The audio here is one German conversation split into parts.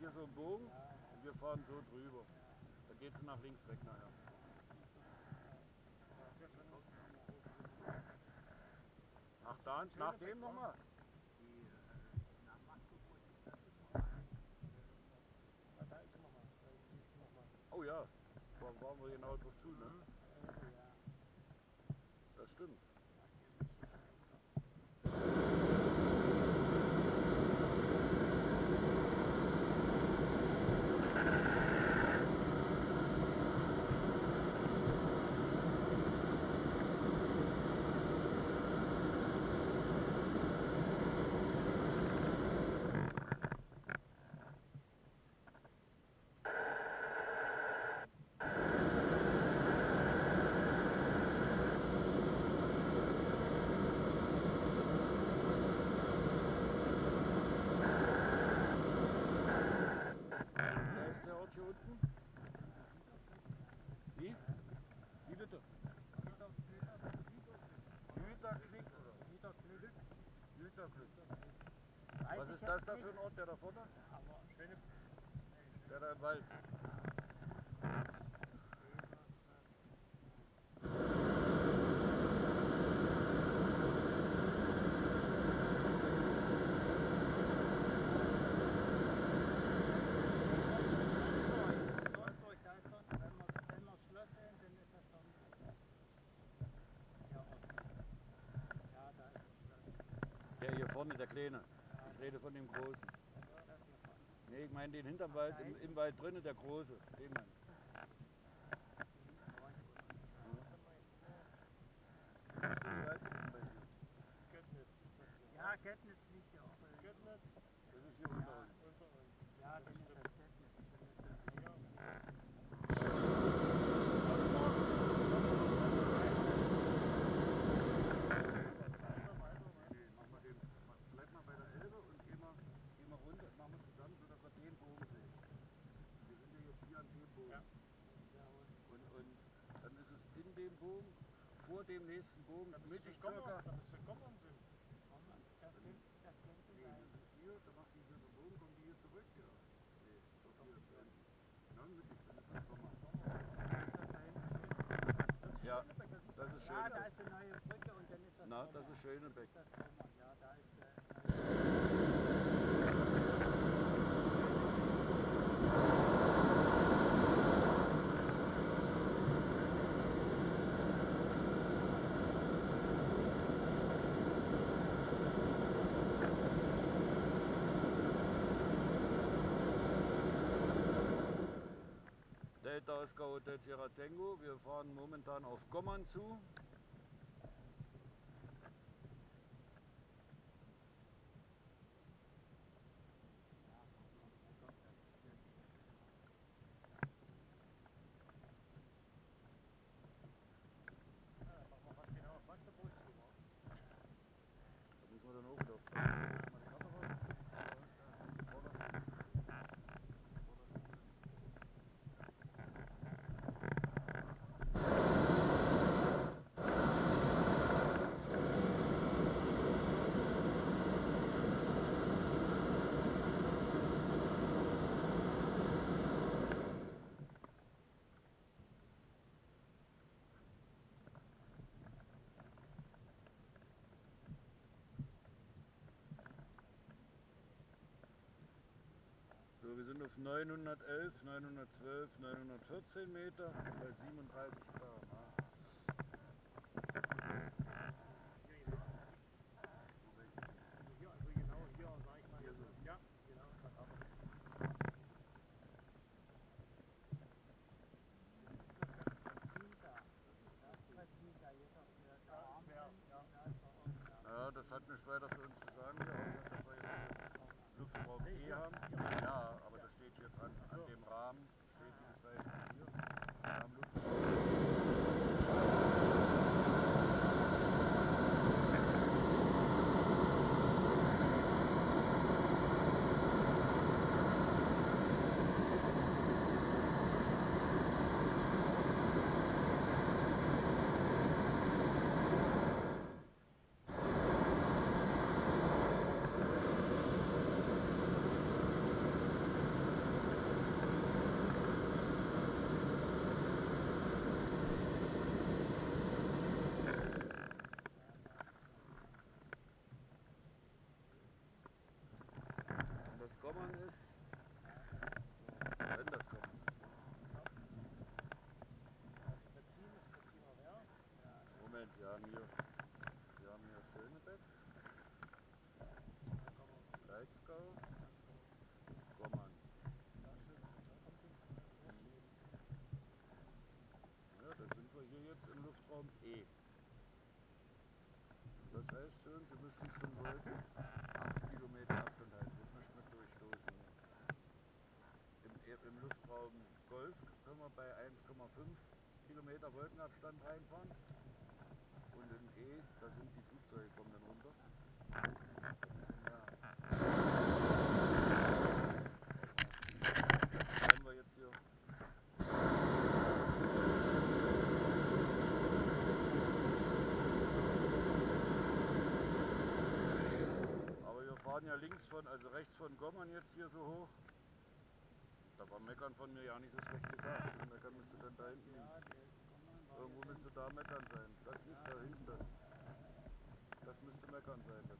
hier so einen Bogen und wir fahren so drüber. Da geht es nach links weg nachher. Ach, da, nach dem nochmal? Da ist er nochmal. Oh ja, da waren wir genau drauf zu, ne? Das stimmt. Hier unten? Wie? Wie bitte? Güterklick oder? Güterklick. Was ist das da für ein Ort, der da vorne? Der da im Wald. Der hier vorne, der Kleine. Ich rede von dem Großen. Nee, ich meine den hinterm Wald, im Wald drinnen, der Große. Den meine ich. Ja, Göttnitz liegt ja auch. Göttnitz? Das ist hier unter uns. Unter uns. Ja, dann ist das Göttnitz. Dann ist das hier. Bleib mal bei der Elbe und geh mal runter, machen wir zusammen, sodass wir den Bogen sehen. Wir sind ja jetzt hier an dem Bogen. Ja. Und dann ist es in dem Bogen, vor dem nächsten Bogen, mittig circa. Da müsste Gommern sind. Das könnte Nee, sein. das ist hier, da macht die hier so einen Bogen, kommen die hier zurück, ja. Nee, doch hier ist drin. Na, mittig, dann ist das Sommer. Ja, das ist Ja, da Schönebeck. ist eine neue Brücke und dann ist das Na, Sommer. das ist Schönebeck. Das ist das Sommer. Ja, da ist Delta Oscar Hotel Sierra Tango. Wir fahren momentan auf Gommern zu. Da müssen wir dann auch wieder auf. Mal die Karte raus. So, wir sind auf 911, 912, 914 Meter bei 37 km/h. Hier, also genau hier, sag ich mal. Hier so. Ja, genau. Ja, das hat nichts weiter für uns zu sagen hier, außer dass wir jetzt Luftraum E haben. Ja, aber das steht hier dran, an dem Rahmen steht diese Seite hier. Wir haben Luftraum. heißt schon, Sie müssen zum Wolken 8 Kilometer Abstand halten, das möchte man durchstoßen. Im Luftraum Golf können wir bei 1,5 Kilometer Wolkenabstand reinfahren. Und im E, da sind die Flugzeuge, kommen dann runter. Wenn wir jetzt hier fahren ja links von, also rechts von Gommern jetzt hier so hoch. Da war Meckern von mir ja nicht so schlecht gesagt. Das Meckern müsste dann da hinten liegen. Irgendwo müsste da Meckern sein. Das nicht da hinten. Das müsste Meckern sein. Das.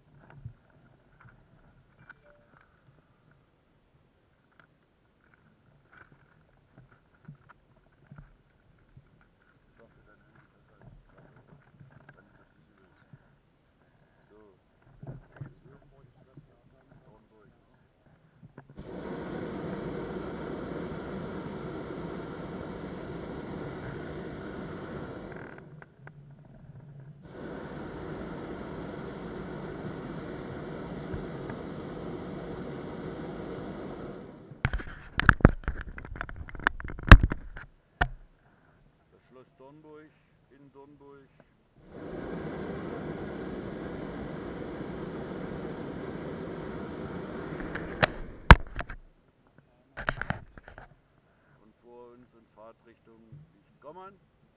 Ich hoffe, dein Handy ist besser als ich glaube, wenn ich das nicht will. So, jetzt hier. Dornburg. Schloss Dornburg, in Dornburg. Und vor uns in Fahrtrichtung Lichtgommern.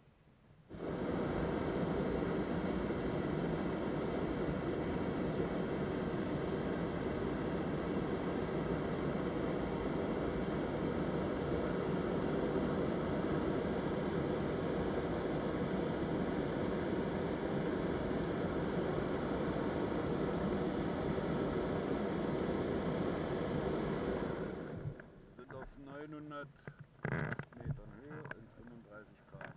Auf 900 Metern Höhe und 35 Grad.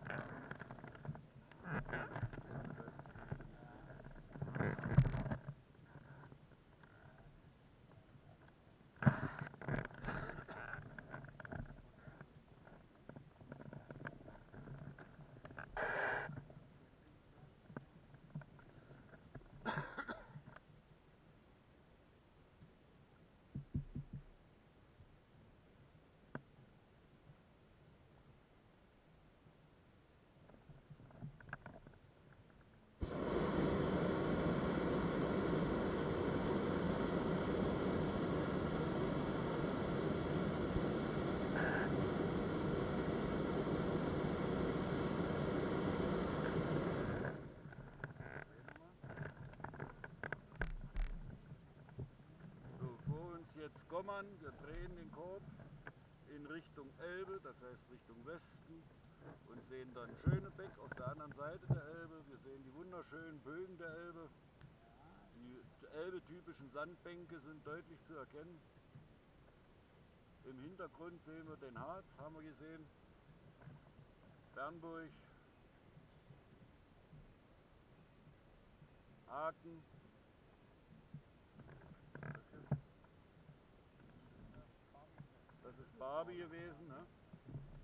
Jetzt Gommern, wir drehen den Korb in Richtung Elbe, das heißt Richtung Westen und sehen dann Schönebeck auf der anderen Seite der Elbe. Wir sehen die wunderschönen Bögen der Elbe. Die elbetypischen Sandbänke sind deutlich zu erkennen. Im Hintergrund sehen wir den Harz, haben wir gesehen, Bernburg, Aachen. Das ist Barbie gewesen, ne?